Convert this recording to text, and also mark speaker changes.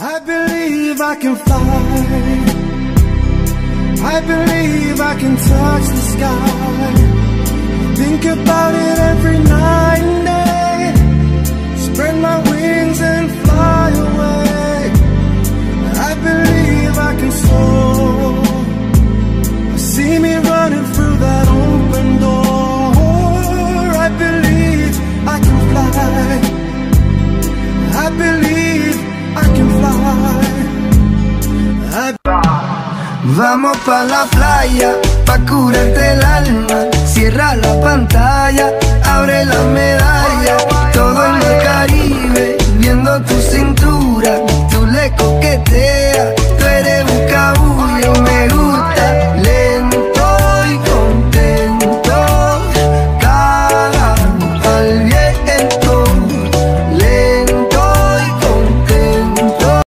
Speaker 1: I believe I can fly. I believe I can touch the sky. Think about it every night and day. Spread my wings and fly away. I believe I can soar. See me running through that open door. I believe I can fly. I believe I can fly. Vamos pa' la playa, pa' curarte el alma. Cierra la pantalla, abre la medalla. Todo en el Caribe, viendo tu cintura.